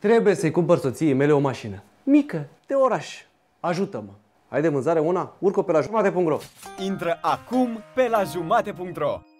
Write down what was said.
Trebuie să-i cumpăr soției mele o mașină mică, de oraș. Ajută-mă! Ai de vânzare una? Urcă pe la jumate.ro. Intră acum pe la jumate.ro.